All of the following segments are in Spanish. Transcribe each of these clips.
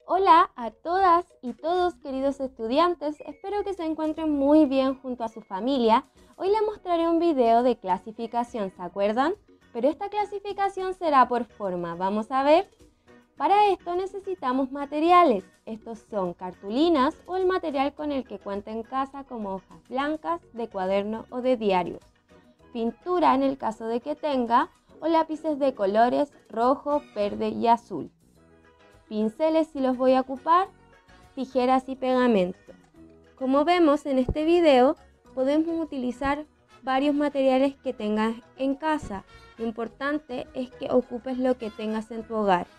Hola a todas y todos queridos estudiantes, espero que se encuentren muy bien junto a su familia. Hoy les mostraré un video de clasificación, ¿se acuerdan? Pero esta clasificación será por forma, vamos a ver. Para esto necesitamos materiales, estos son cartulinas o el material con el que cuenta en casa como hojas blancas, de cuaderno o de diarios. Pintura en el caso de que tenga o lápices de colores rojo, verde y azul. Pinceles si los voy a ocupar, tijeras y pegamento. Como vemos en este video, podemos utilizar varios materiales que tengas en casa. Lo importante es que ocupes lo que tengas en tu hogar.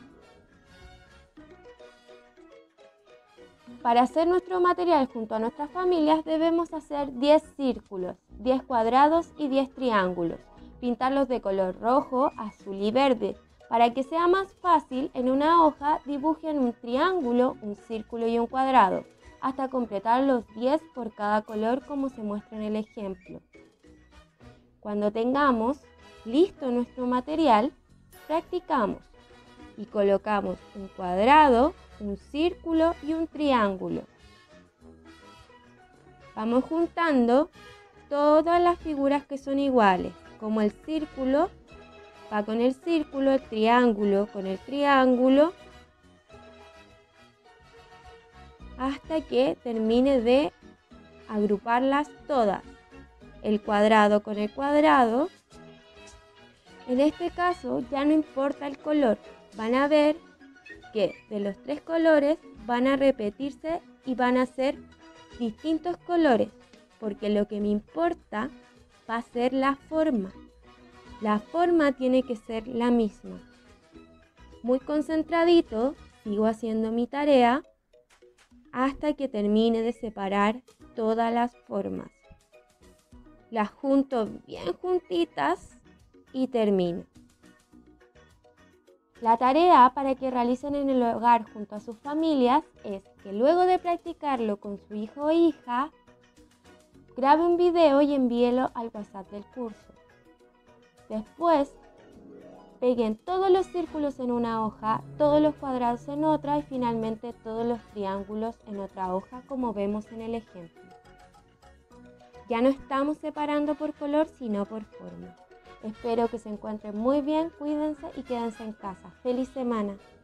Para hacer nuestro material junto a nuestras familias debemos hacer 10 círculos, 10 cuadrados y 10 triángulos. Pintarlos de color rojo, azul y verde. Para que sea más fácil, en una hoja dibujen un triángulo, un círculo y un cuadrado, hasta completar los 10 por cada color como se muestra en el ejemplo. Cuando tengamos listo nuestro material, practicamos y colocamos un cuadrado, un círculo y un triángulo. Vamos juntando todas las figuras que son iguales, como el círculo va con el círculo, el triángulo con el triángulo, hasta que termine de agruparlas todas. El cuadrado con el cuadrado. En este caso ya no importa el color, van a ver que de los 3 colores van a repetirse y van a ser distintos colores, porque lo que me importa va a ser la forma. La forma tiene que ser la misma. Muy concentradito, sigo haciendo mi tarea hasta que termine de separar todas las formas. Las junto bien juntitas y termino. La tarea para que realicen en el hogar junto a sus familias es que luego de practicarlo con su hijo o hija, grabe un video y envíelo al WhatsApp del curso. Después, peguen todos los círculos en una hoja, todos los cuadrados en otra y finalmente todos los triángulos en otra hoja, como vemos en el ejemplo. Ya no estamos separando por color, sino por forma. Espero que se encuentren muy bien, cuídense y quédense en casa. ¡Feliz semana!